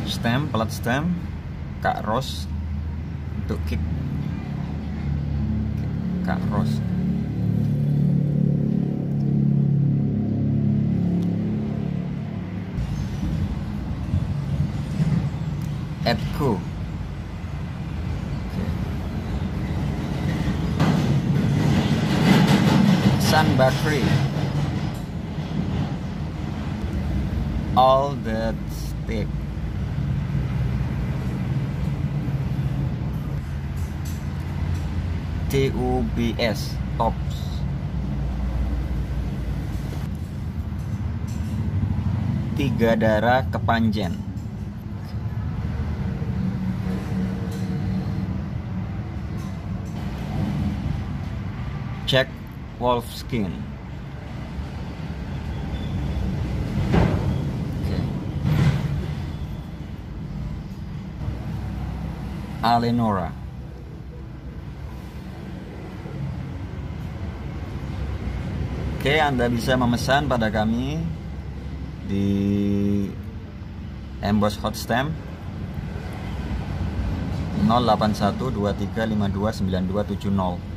Stem, plat stem, Kak Ros untuk kick. Kak Ros. Edco. Sun Battery. All that stick. TUBS Tops. Tiga darah Kepanjen. Jack Wolfskin. Alenora. Oke, Anda bisa memesan pada kami di Emboss Hot Stamp 08123529270.